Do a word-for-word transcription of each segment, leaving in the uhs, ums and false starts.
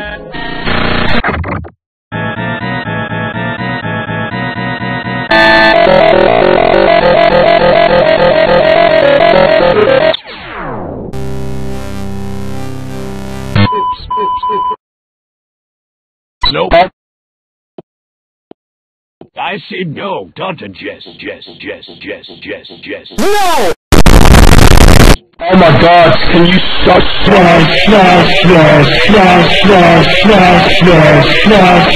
Nope. I said no, don't Jess, Jess, Jess, Jess, Jess, Jess. No! Oh my God, can you stop? Smash, smash, smash, smash, smash, smash, smash, smash.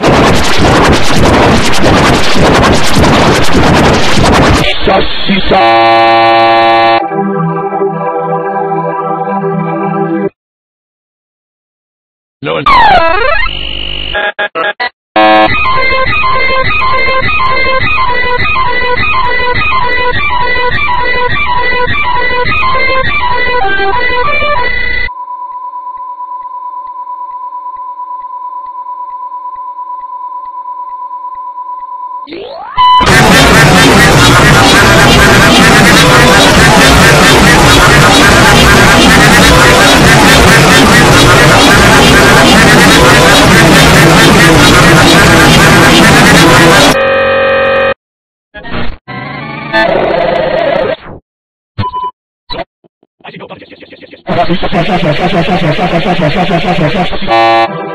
Sussy, suss. No one. I said no, don't Jess, Jess, Jess, Jess.